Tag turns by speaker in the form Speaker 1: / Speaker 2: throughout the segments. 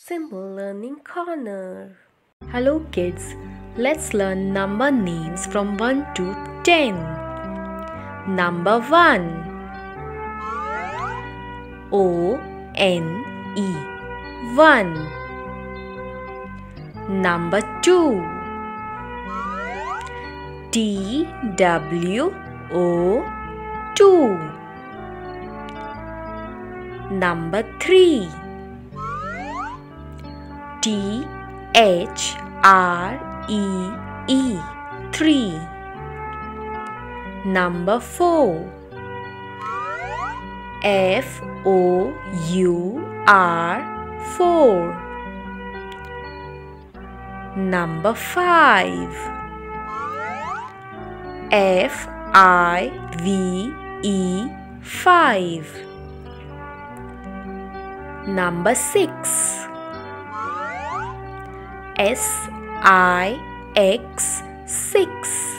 Speaker 1: Symbol Learning Corner. Hello kids, let's learn number names from 1 to 10. Number 1, O-N-E, 1. Number 2, T-W-O, 2. Number 3, T-H-R-E-E, 3. Number 4, F-O-U-R, 4. Number 5, F-I-V-E, 5. Number 6, S-I-X, 6.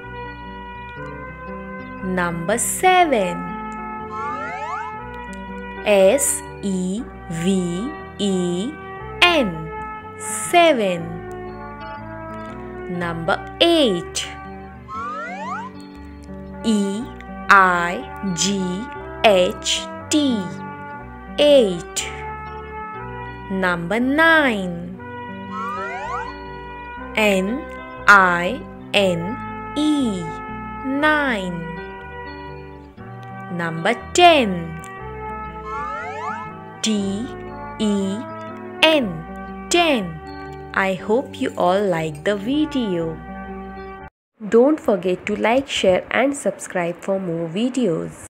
Speaker 1: Number 7, S-E-V-E-N, 7. Number 8, E-I-G-H-T, 8. Number 9, N-I-N-E, 9. Number 10, T-E-N, 10. I hope you all like the video. Don't forget to like, share and subscribe for more videos.